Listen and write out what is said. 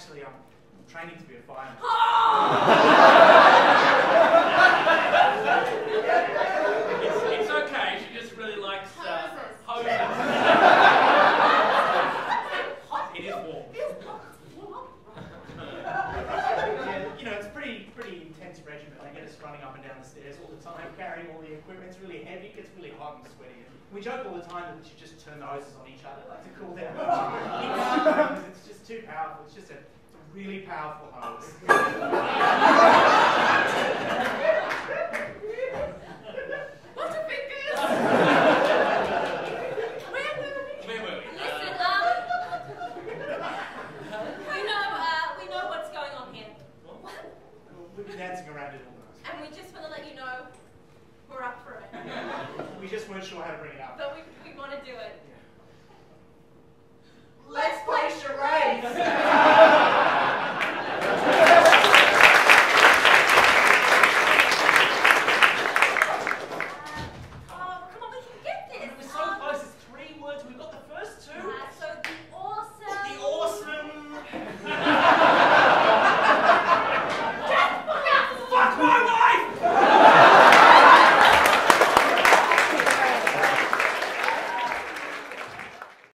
actually, I'm training to be a fireman. It's okay. She just really likes hoses. It is warm. You know, it's pretty intense regimen. I get us running up and down the stairs all the time, carrying all the equipment. It's really heavy. It gets really hot and sweaty. We joke all the time that we should just turn the hoses on each other, like to cool down. It's just too powerful. It's just a really powerful hose. What's a fingers? Where were we? Listen, we know what's going on here. What? We've been dancing around it all night. And we just want to let you know we're up for it. We just weren't sure how to bring it up. But we want to do it. Let's play charades!